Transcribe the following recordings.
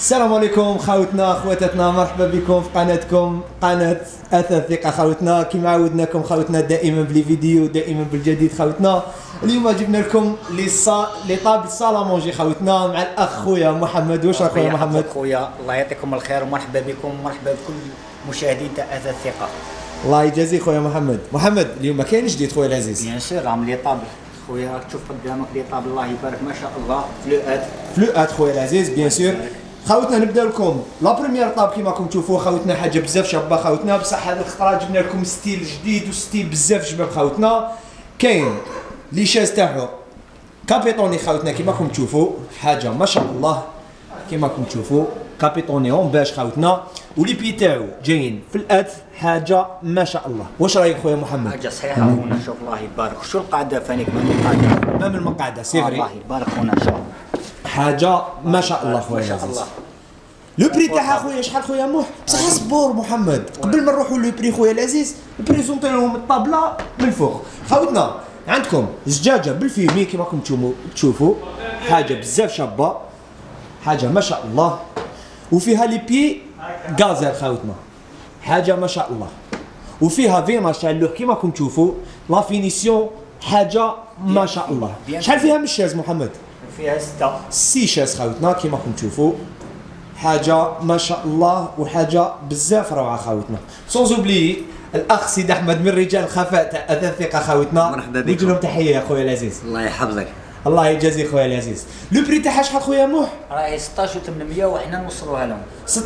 السلام عليكم خوتنا خواتاتنا، مرحبا بكم في قناتكم قناة أثاث ثقة خوتنا. كما عودناكم خوتنا دائما بلي فيديو دائما بالجديد خوتنا. اليوم جبنا لكم لي طابل سالامونجي خوتنا مع الأخ خويا محمد. واش راك خويا محمد؟ خويا الله يعطيكم الخير ومرحبا بكم ومرحبا بكل مشاهدين تاع أثاث ثقة. الله يجازيك خويا محمد. محمد اليوم ما كاين جديد خويا العزيز؟ بيان سور راهم لي طابل خويا، راك تشوف قدامك لي طابل الله يبارك ما شاء الله فلوات خويا العزيز بيان سور. خوتنا نبدا لكم لا بريمير طاب كيما راكم تشوفوا خوتنا، حاجه بزاف شابه خوتنا. بصح هذه الخطره جبنا لكم ستيل جديد وستيل بزاف شباب خوتنا. كاين لي شاز تاعو كابيتوني خوتنا كيما راكم تشوفوا، حاجه ما شاء الله كيما راكم تشوفوا كابيتوني اون باش خوتنا. ولي بي تاعو جايين في الاث، حاجه ما شاء الله. واش رايك خويا محمد؟ حاجه صحيحه خونا. شوف الله يبارك، شو القاعده فانيك من القاعده ما من المقعده سيفري. الله يبارك خونا. شوف حاجه ما شاء الله خويا العزيز. لو بري تاعها خويا شحال خويا موح؟ بصح صبور محمد قبل ما نروحوا لو بري خويا العزيز بريزونطي لهم الطابله من الفوق. خوتنا عندكم زجاجه بالفيمي كيما راكم تشوفوا، حاجه بزاف شابه، حاجه ما شاء الله. وفيها لي بي غازير خوتنا، حاجه ما شاء الله. وفيها فيناج تاع اللوح كيما راكم تشوفوا، لا فينيسيون حاجه ما شاء الله. شحال فيها من الشاز محمد؟ فيها 6 شاز خوتنا كيما راكم تشوفوا، حاجه ما شاء الله وحاجه بزاف روعه خوتنا. سونز اوبلي الاخ سيد احمد من رجال الخفاء تاع اثاث ثقه خوتنا. مرحبا بكم. نوجه لهم تحيه يا خويا العزيز. الله يحفظك. الله يجازيك خويا العزيز. لو بري تاعها شحال خويا موح؟ راهي 16,800 وحنا نوصلوها لهم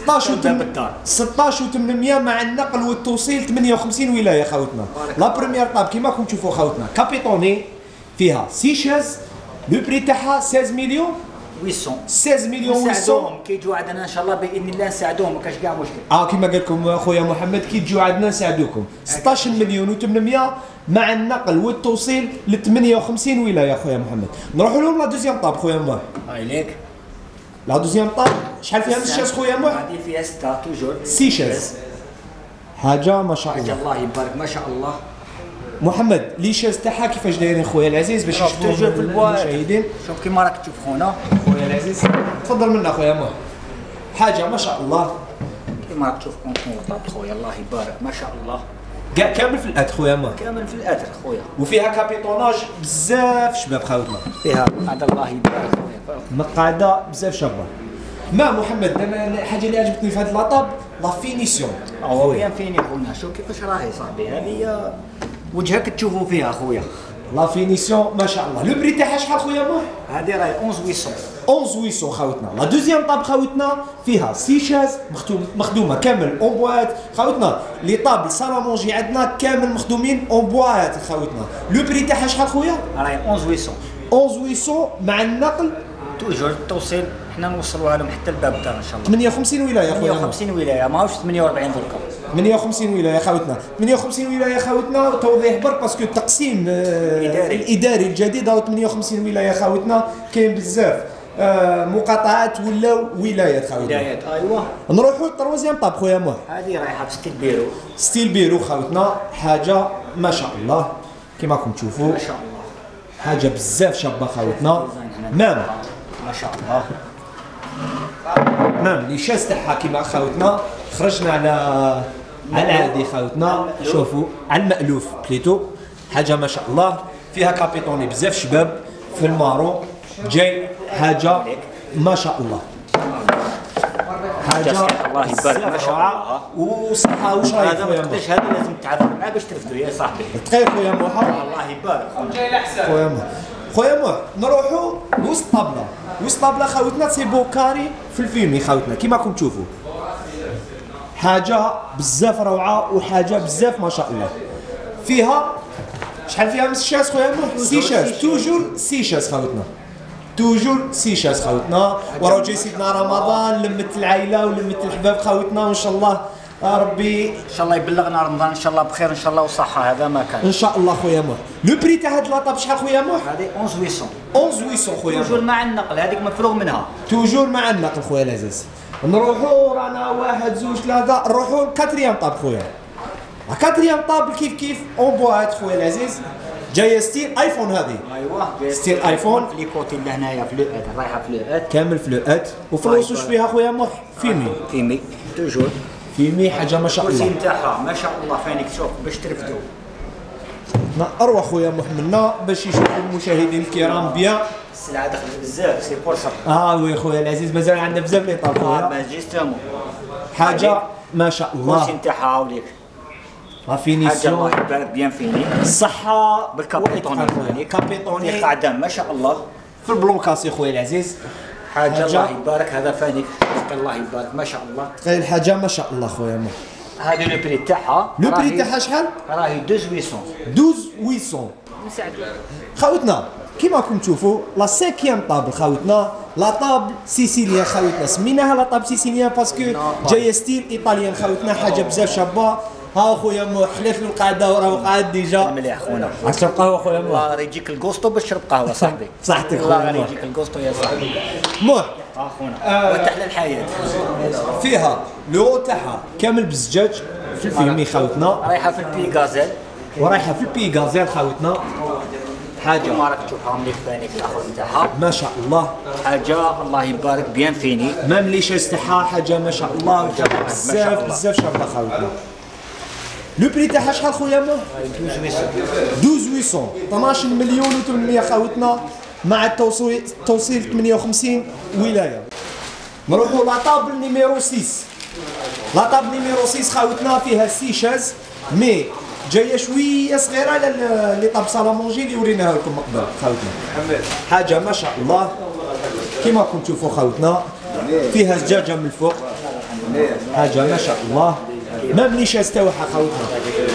16,800 مع النقل والتوصيل 58 ولايه خوتنا. لا بريمير طاب كيما راكم تشوفوا خوتنا كابيتوني، فيها 6 شاز. لو بري تاعها 16 مليون 16 مليون 800. كي يجوا عندنا ان شاء الله باذن الله نساعدوهم، ما كاش كاع مشكل. كيما قال لكم خويا محمد كي تجوا عندنا نساعدوكم. 16 مليون و800 مع النقل والتوصيل ل 58 ولايه خويا محمد. نروحوا لهم لا دوزيام طاب خويا موح. هاي ليك لا دوزيام طاب شحال فيها من الشاز خويا موح؟ هذه فيها 6 توجور 6 شاز، حاجه ما شاء الله. الله يبارك ما شاء الله. محمد لي شاز تاعها كيفاش دايرين خويا العزيز باش يشوفوا توجور في المشاهدين؟ شوف كيما راك تشوف خونا خويا العزيز تفضل منا خويا موح، حاجه ما شاء الله. كيما راك تشوف كونطونطاب خويا الله يبارك ما شاء الله. كاع كامل في الاث خويا موح، كامل في الاثر خويا. وفيها كابيتوناج بزاف شباب خوتنا. فيها هذا الله يبارك خويا مقعده بزاف شابه. ما محمد انا الحاجه اللي عجبتني في هذا لاطاب لا فينيسيون. خويا فيني خونا. شوف كيفاش راهي صاحبي، هذه وجهك تشوفوا فيها خويا. لا فينيسيون ما شاء الله. لو بري تاعها شحال خويا موح؟ هذه راهي 11,800 11,800 خوتنا. لا دوزيام طاب خوتنا فيها 6 شاز مخدومه كامل اون بوات خوتنا. لي طابل سالامونجي عندنا كامل مخدومين اون بوات خوتنا. لو بري تاعها شحال خويا؟ راهي 11,800 11,800 مع النقل توجور التوصيل حنا نوصلوها لهم حتى الباب دار ان شاء الله. 58 ولايه خويا. 58 ولايه ماهوش 48 دركا. 58 ولايه خوتنا. 58 ولايه خوتنا. توضيح برك باسكو التقسيم الاداري الجديد راهو 58 ولايه خوتنا. كاين بزاف مقاطعات ولاو ولايات خوتنا. ولايات ايوا. نروحوا للتروازيام طاب خويا موح. هذه رايحه بستيل بيرو. ستيل بيرو خوتنا، حاجه ما شاء الله كيما راكم تشوفوا، ما شاء الله حاجه بزاف شابه خوتنا. مام ما شاء الله. مام لي شاز تاعها كيما خوتنا. خرجنا على العادي خوتنا، شوفوا على المألوف بليتو، حاجه ما شاء الله. فيها كابيتوني بزاف شباب في المارو جاي، حاجه ما شاء الله. حاجه الله يبارك ما شاء الله. وصحه. واش رايك هذا ما تقدرش، هذا لازم تعرف معاه باش ترفدوا يا صاحبي. دقيق خويا موحى. الله يبارك خويا موح. خويا موح نروحوا لوسط طابله. وسط طابله خوتنا سي بوكاري في الفيلمي خوتنا كيما راكم تشوفوا، حاجه بزاف روعه وحاجه بزاف ما شاء الله. فيها شحال فيها من الشاز خويا موح؟ 6 شاز. توجور 6 شاز خوتنا، توجور 6 شاز خوتنا. وراه جاي سيدنا رمضان، لمت العائله ولمت الحباب خوتنا، وان شاء الله ربي ان شاء الله يبلغنا رمضان ان شاء الله بخير ان شاء الله وصحه. هذا ما كان ان شاء الله خويا موح. لو بري تاع هاد لاطاب شحال خويا موح؟ هذه 11,800 11,800 خويا موح. توجور مع النقل، هذيك مفروغ منها. توجور مع النقل خويا العزيز. نروحوا رانا 1 2 3 نروحوا لكاتريام طاب خويا. كاتريام طاب كيف اون بوات خويا العزيز. جايه ستيل ايفون هذه. ايوه ستيل ايفون في لي كوتي لهنايا فلوات رايحه فلوات كامل فلوات وفلوس واش فيها خويا موح فيمي فيمي توجور فيمي حاجه ما شاء الكرسي الله. نتاعها ما شاء الله فانيك شوف باش ترفدوا اروح خويا موح منا باش يشوفوا المشاهدين الكرام بيان. السلعه دخلت بزاف سي بور سا وي خويا العزيز مازال عندنا بزاف لي طاب خويا. ما جيش تامو حاجه ما شاء الكرسي الله. نتاعها هاوليك لا حاجه الله فينيسيون يبارك بيان فيني الصحه بالكابيتوني كابيتوني قاعده ما شاء الله في البلونكاسي خويا العزيز. حاجه الله يبارك هذا فانيك الله يبارك ما شاء الله غير الحاجه ما شاء الله خويا موح. هذه لو بري تاعها لو بري تاعها شحال؟ راهي 2800 12800. خاوتنا كيما راكم تشوفوا لا سيكيام طابل خاوتنا لا طابل سيسيليان خاوتنا سميناها لا طابل سيسيليان باسكو جايه ستيل ايطاليان خاوتنا حاجه بزاف شابه. ها خويا مو حلف له القعده وراه قاعد ديجا مليح خونا عشرب قهوه خويا مو. الله يجيك الكوستو باش تشرب قهوه صاحبي صحتك الله خويا مو. يجيك الكوستو يا صاحبي مو خونا وتحلى الحياه فيها لو تاعها كامل بالزجاج في الفيلمي خاوتنا رايحه في البي غازيل ورايحه في البي غازيل خاوتنا. حاجه كيما راك تشوفها مليح فانيك الاخر نتاعها ما شاء الله. حاجه الله يبارك بيان فيني مام لي شاس تاعها حاجه ما شاء الله بزاف بزاف شابه خاوتنا. لو بري تاعها شحال خويا مو؟ 12800 12 مليون و800 خاوتنا مع التوصيل 58 ولايه. نروحوا لا طابل نيميرو 6. لا طابل نيميرو 6 خاوتنا فيها 6 شاز مي جايه شويه صغيره على لي طاب سالامونجي اللي وريناها لكم من قبل خاوتنا. حاجه ما شاء الله كيما راكم تشوفوا خاوتنا فيها زجاجه من الفوق حاجه ما شاء الله. مام لي شاز تاعها خاوتنا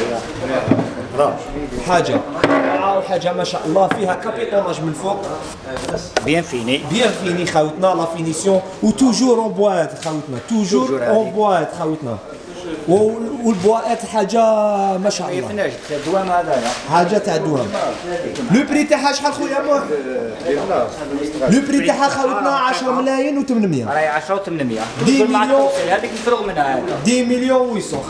حاجه حاجه ما شاء الله فيها كابيتوناج من فوق بيان فيني بيان فيني خاوتنا لا فينيسيون وتوجور اون بواات خاوتنا توجور اون بواات خاوتنا والبواات حاجه ما شاء الله فيناش الدوام هذايا حاجه تاع دوام. لو بري تاعها شحال خويا موح؟ لو بري تاعها خاوتنا 10 ملايين و800 راهي 10 و800 10 مع مليون. التوصيل هذيك نفرغ منها هذا 10 مليون و800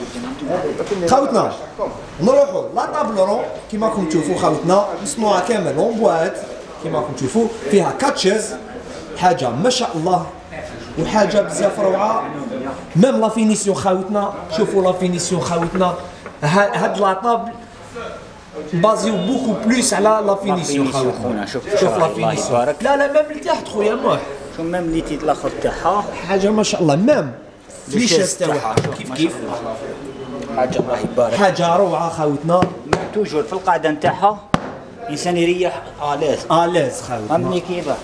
خاوتنا. نروحوا لا طابل رون كيما راكم تشوفوا خاوتنا مصنوعه كامل اون بواات كيما راكم تشوفوا فيها كاتشز حاجه ما شاء الله وحاجه بزاف روعه. ميم لا فينيسيون خاوتنا شوفوا لا فينيسيون خاوتنا هاد لا طابل بازيو بوكو بلوس على لا فينيسيون خاوتنا. شوف لا فينيسيون لا ميم لتحت خويا موح شوف ميم لي تيت الاخر تاعها حاجه ما شاء الله. ميم فليشاس تاعها كيف حاجه الله يبارك حاجه روعه خاوتنا. توجور في القاعده نتاعها انسان يريح الاز الاز خاوتنا. فهمني كيفاه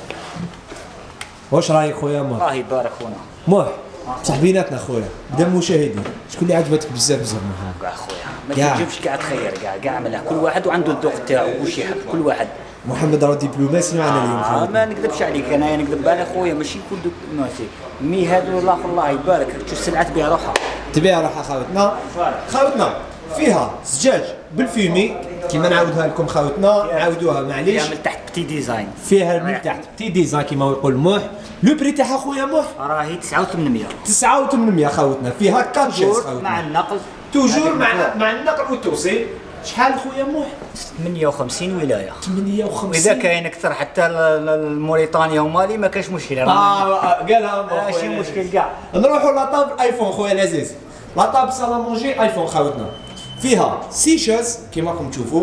واش رايك خويا موح؟ الله يبارك خونا موح بصح بيناتنا خويا قدام المشاهدين شكون اللي عجبتك بزاف معاها؟ كاع خويا ما تجيبش كاع تخير كاع عملها كل واحد وعنده الذوق تاعو واش يحب كل واحد. محمد راه دبلوماسي معنا اليوم خاوتنا. ما نكذبش عليك انا نكذب على خويا ماشي كل دبلوماسي مي هذو الاخر الله يبارك تشوف السلعه تبيع روحها تبيع روحها خاوتنا فيها زجاج بالفيمي كيما نعاودها لكم خاوتنا نعاودوها معليش فيها من تحت بتي ديزاين فيها من تحت بتي ديزاين كيما يقول موح. لو بري تاعها خويا موح راهي 9800 9800 خاوتنا فيها كاتشيز خاوتنا مع النقل توجور مع النقل والتوصيل. شحال خويا موح؟ 58 ولايه 58 واذا كاين اكثر حتى الموريتانيا ومالي ما كاش مشكل قالها ماشي مشكل كاع. نروحوا لاطابل ايفون خويا العزيز. لاطابل سالامونجي ايفون خاوتنا فيها 6 شاز كيما راكم تشوفوا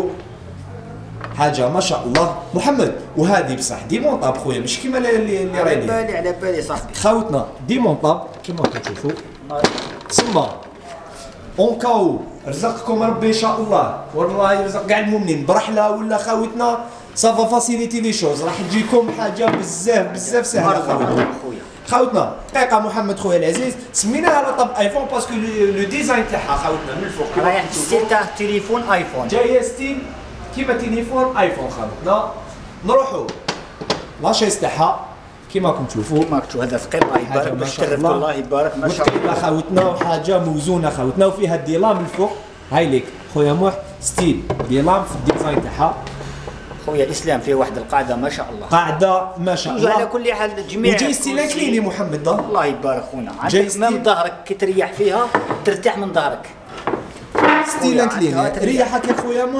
حاجه ما شاء الله. محمد وهذه بصح ديمونطاب خويا مش كيما اللي رايني على بالي صاحبي خاوتنا ديمونطاب كيما راكم تشوفوا تسمى اون كاو رزقكم ربي ان شاء الله والله يرزق كاع المؤمنين برحله ولا خاوتنا سافا فاسيليتي لي شوز راح تجيكم حاجه بزاف سهله خاوتنا. دقيقه محمد خويا العزيز سميناها لا طاب ايفون باسكو لو ديزاين تاعها خاوتنا من الفوق راهي ستيل تاع تليفون ايفون جايه ستيل كيما تليفون ايفون خاوتنا. نروحوا لاشيس تاعها كيما راكم تشوفوا هذا ثقيل الله يبارك باش تغرف الله يبارك ما شاء الله خاوتنا وحاجه موزونه خاوتنا وفيها الديلام الفوق هاي ليك خويا موح ستيل ديلام في الديزاين تاعها خويا الاسلام فيه واحد القاعده ما شاء الله قاعده ما شاء الله على كل حال جميع وجاي ستيل كليني محمد الله يبارك خونا عندك من ظهرك كي تريح فيها ترتاح من ظهرك ستيل كليني ريحك يا خويا موح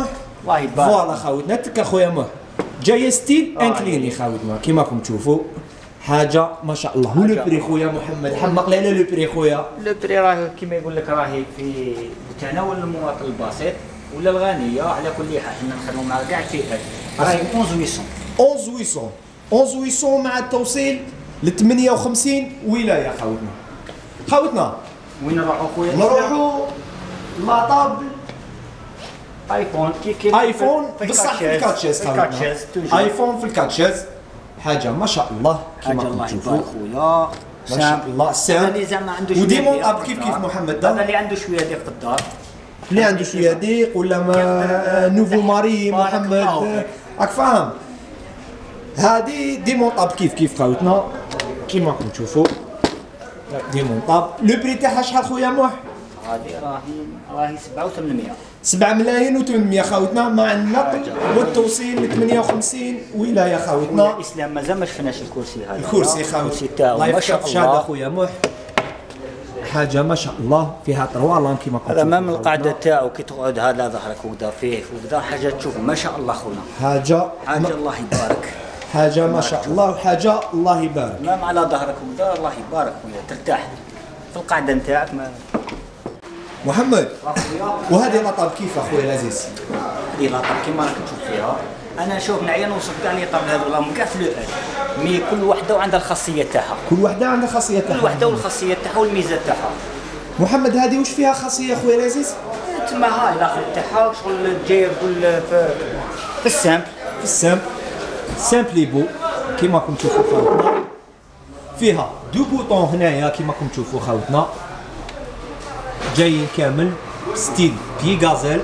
الله يبارك. فوالا خوتنا تك اخويا محب جايه ستيل انكليني خوتنا كيما راكم تشوفوا حاجه ما شاء الله. ولو بري خويا محمد حمق لنا لو بري خويا. لو بري راه كيما يقول لك راهي في تناول المواطن البسيط ولا الغنيه على كل حال حنا نخدموا مع كاع الفئات راهي 11800 11800 مع التوصيل ل 58 ولايه خوتنا. وين نروحوا خويا؟ نروحوا لاطابل ايفون ايفون بصح في الكاتشيز ايفون في الكاتشيز حاجه ما شاء الله كيما راكم تشوفوا خويا ما شاء الله سام اللي زعما عنده شويه وديمون اب كيف محمد هذا اللي عنده شويه ضيق في الدار اللي عنده شويه ضيق ولا ما نوفو ماري محمد راك فاهم. هذه ديمون اب كيف خوتنا كيما راكم تشوفوا ديمون طاب. لو بري تاعها شحال خويا محب؟ هذه راهي 7800 7 ملايين و800 خوتنا مع النقل والتوصيل ل 58 ولايه خوتنا. الاسلام مازال ما شفناش الكرسي هذا. الكرسي خوتنا تاعو ما شاء الله خويا محب حاجه ما شاء الله فيها طروالان كيما قلت. هذا من القاعده تاعو كي تقعد هذا ظهرك وكذا فيه وكذا حاجه تشوف ما شاء الله خونا. حاجه الله يبارك. حاجه ما شاء الله وحاجه الله يبارك. ما على ظهرك وكذا الله يبارك خويا ترتاح في القاعده نتاعك محمد. وهذه لاطاب كيف اخويا العزيز؟ هذه لاطاب كيما راك تشوف فيها انا شوف نعيا نوصف كاع لي طاب هذو راهم كاع فلوئات مي كل وحده وعندها الخاصيه تاعها. كل وحده عندها خاصيه تاعها. كل وحده والخاصيه تاعها والميزه تاعها. محمد هذه واش فيها خاصيه اخويا العزيز؟ تما هاي الاخر تاعها شغل جاي يقول في السامبل. في السامبل سامبليبو كيما راكم تشوفوا خوتنا. فيها دو بوطون هنايا كيما راكم تشوفوا خوتنا جايين كامل ستيل بي غازيل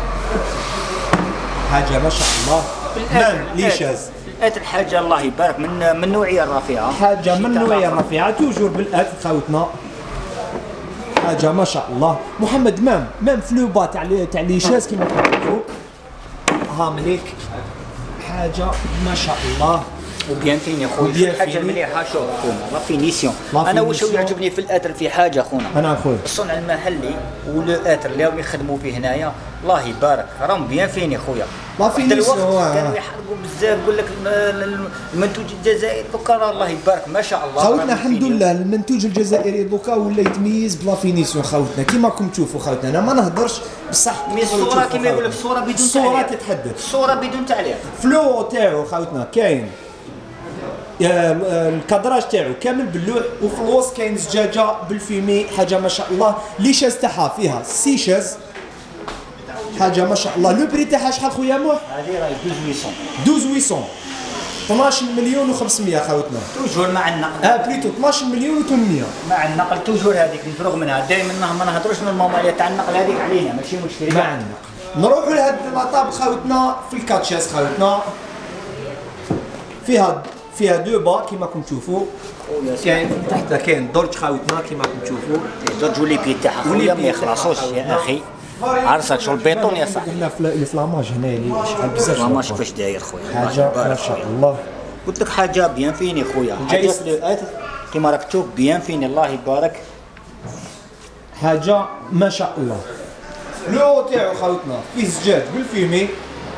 حاجه ما شاء الله. ليشاز الحاجه الله يبارك من النوعيه الرفيعه. حاجه من النوعيه الرفيعه توجور بالات خوتنا حاجه ما شاء الله. محمد مام فلوبا تاع ليشاز كيما تشوفوا ها مليك حاجه ما شاء الله. وبيان فين يا خويا حاجه مليحه شوف خونا لا فينيسيون. انا واش يعجبني في الاتر في حاجه خونا انا اخويا الصنع المحلي والاتر اللي راهم يخدموا فيه هنايا الله يبارك راهم بيان فين يا خويا. لا فينيسيون كانوا يحرقوا بزاف يقول لك المنتوج الجزائري دوكا الله يبارك ما شاء الله. خوتنا الحمد لله المنتوج الجزائري دوكا ولا يتميز بلا فينيسيون خوتنا كيما راكم تشوفوا خوتنا. انا ما نهضرش بصح الصوره كيما يقول لك الصوره بدون تعليق. الصوره تتحدث الصوره بدون تعليق. فلو تاعو خوتنا كاين الكادراج تاعو كامل باللوح وفي الوسط كاين زجاجه بالفيمي حاجه ما شاء الله. ليشاز تاعها فيها 6 شاز حاجه ما شاء الله. لو بري تاعها شحال خويا موح؟ هذه راهي 12800 12800 12 مليون و500 خوتنا توجور مع النقل. بليتو 12 مليون و800 مع النقل توجور هذيك نفرغ منها دائما ما نهضروش من الموضوع تاع النقل هذيك علينا ماشي مشكل. مع النقل نروحوا لهاد لاطاب خوتنا في الكاتشاس خوتنا فيها دو با كيما راكم تشوفوا. كاين تحت كاين درج خوتنا كيما راكم تشوفوا. درج وليبي تاعها خويا ما يخلصوش يا اخي. عرسك شغل البيطون يا صاحبي. قلنا في الفلاماج هنا اللي شحال بزاف. الفلاماج كيفاش داير خويا حاجه ما شاء الله. قلت لك حاجه بيان فيني خويا. حاجه كيما راك تشوف بيان فيني الله يبارك. حاجه ما شاء الله. لو تاعو خوتنا فيه زجاج بالفيمي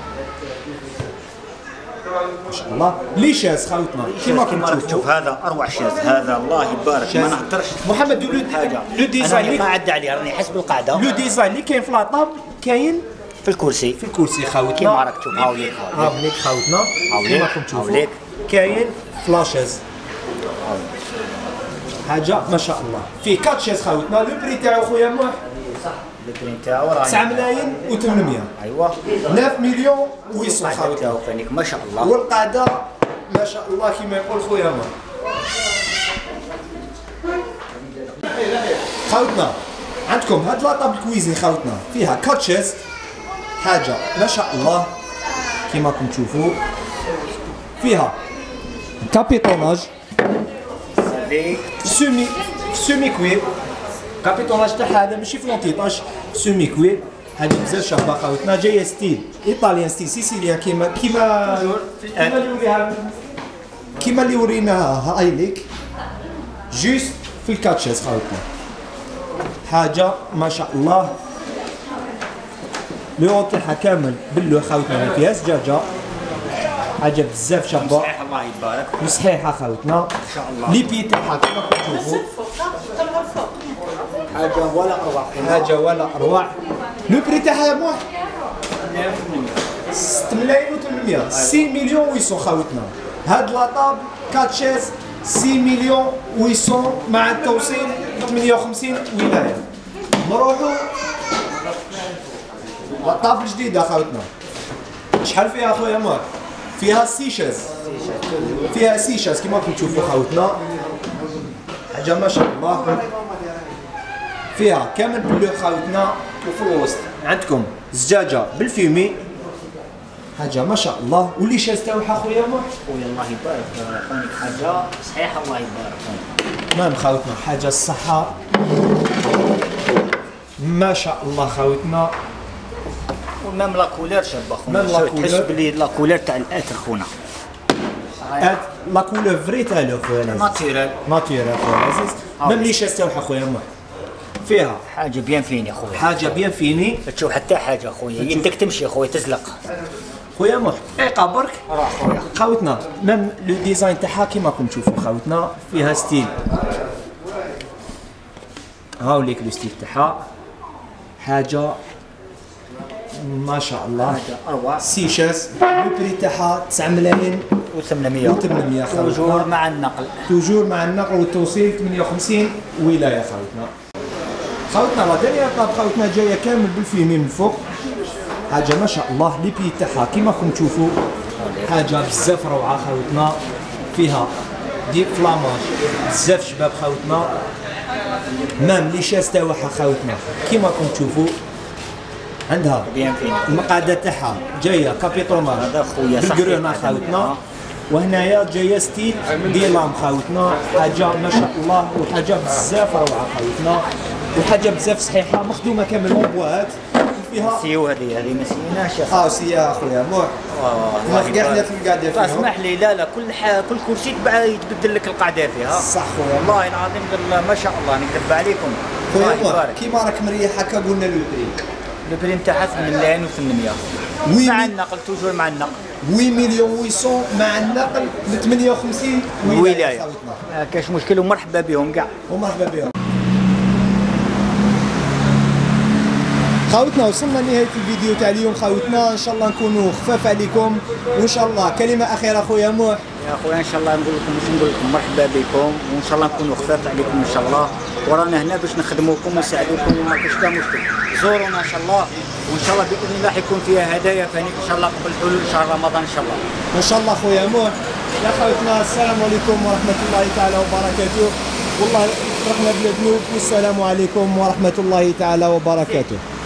ما شاء الله. ليشاز خوتنا كيما راك تشوف هذا اروع شاز هذا الله يبارك ما نهضرش. محمد لو ديزاين اللي قاعد عليه راني حسب القاعده. لو ديزاين اللي كاين في لاطاب كاين في الكرسي خوتنا كيما راك تشوف هاوليك خوتنا كيما راكم تشوفوا كاين فلاشز حاجه ما شاء الله. فيه كاتشيز خوتنا. لو بري تاعو خويا موح البرين تاعو راه 9 ملايين و800. ايوا 9 مليون و800 خوتنا ما شاء الله. والقاعده ما شاء الله كما يقول خويا ما خوتنا. عندكم هاد لاطاب الكويزين خوتنا فيها كاتشيز حاجه ما شاء الله كما راكم تشوفوا. فيها كابيتوناج سومي كوير. كابيتوناج تاعها هذا ماشي فلونتيطاج سومي كوير. هذه بزاف شابه خوتنا جايه ستيل ايطاليان ستيل سيسيليان كيما اللي وريناها هاي ليك جوست في الكاتشيز خوتنا. حاجه ما شاء الله. لو هون تاعها كامل باللو خاوتنا ما فيهاش دجاجه، حاجه بزاف شابه صحيح الله يبارك. وصحيحه خاوتنا. ان شاء الله. لي بي تاعها كما كتشوفوا حاجه ولا اروع. حاجه ولا اروع. لو بري تاعها يا موح 6 ملايين و800 6 مليون 800 خاوتنا. هاد لاطاب 4 شيز 6 مليون 800 مع التوصيل 58 ولايه. نروحوا لاطاب الجديده خاوتنا. شحال فيها اخويا مار؟ فيها 6 شيز، فيها 6 شيز كما راكم تشوفوا خاوتنا، حاجه ما شاء الله. فيها كامل بلو خاوتنا، وفي الوسط عندكم زجاجه بالفيمي، حاجه ما شاء الله. واللي شاز تاعها خويا مار خويا الله يبارك خونك حاجه صحيحه الله يبارك. تمام خاوتنا، حاجه الصحه ما شاء الله خاوتنا. ومام لا كولور شابه خونا، مام لا تحس كولور. بلي لا كولور تاع الاتر خونا. هاد لا كولور فري تاعو خويا العزيز، ناتيرال. ناتيرال خويا العزيز. ميم لي شاز تاعها خويا مار فيها حاجه بيان فيني خويا. حاجه بيان فيني تشوف حتى حاجه خويا، يدك تمشي خويا تزلق. خويا مار. دقيقه برك راه خويا. خاوتنا. ميم لو ديزاين تاعها كيما راكم تشوفوا خاوتنا، فيها ستيل. هاوليك لو ستيل تاعها، حاجه ما شاء الله. حاجه اروع. سيشاس لو بري تاعها 9 ملايين و800 و800 توجور مع النقل. توجور مع النقل والتوصيل 58 ولايه خاوتنا. خاوتنا لا ديريير طاب خاوتنا جايه كامل بالفيمي من فوق، حاجه ما شاء الله. لي بي تاعها كيما راكم تشوفوا حاجه بزاف روعه خاوتنا. فيها دي فلاماج بزاف شباب خاوتنا. مام لي شاس تاعها خاوتنا كيما راكم تشوفوا، عندها بيان فيني. المقعده تاعها جايه كابيتوماج هذا خويا صحيح. بالقرونا خاوتنا. وهنايا جايه ستيل دي لام خاوتنا، حاجه ما شاء الله وحاجه بزاف روعه خاوتنا، وحاجه بزاف صحيحه مخدومه كامل بوات. وفيها سيو هذه ما سيناش. سي اخويا موح ما كاع حنا القعده فيها. اسمح لي، لا كل كل كرسي تبع يتبدل لك القعده فيها. صح خويا والله العظيم ما شاء الله نكذب عليكم. الله خويا موح يبارك. كيما راك مريح هكا قلنا لو بري البري نتاعها 8 ملايين و800 مع النقل، توجور مع النقل. 8 مليون 800 مع النقل ب 58 ولايه. خاوتنا. كاش مشكل ومرحبا بهم كاع. ومرحبا بهم. خاوتنا وصلنا لنهاية الفيديو تاع اليوم خاوتنا، ان شاء الله نكونوا خفاف عليكم، وان شاء الله كلمة أخيرة خويا موح. يا خويا ان شاء الله نقول لكم مرحبا بكم، وان شاء الله نكونوا خفاف عليكم ان شاء الله، ورانا هنا باش نخدموكم ونساعدوكم وما كاش كاع مشكل. زورونا ان شاء الله، وان شاء الله باذن الله حيكون فيها هدايا فانيك ان شاء الله قبل حلول شهر رمضان ان شاء الله. ان شاء الله خويا موح. يا خوتنا السلام عليكم ورحمة الله تعالى وبركاته. والله رحنا بلا ذنوب، والسلام عليكم ورحمة الله تعالى وبركاته.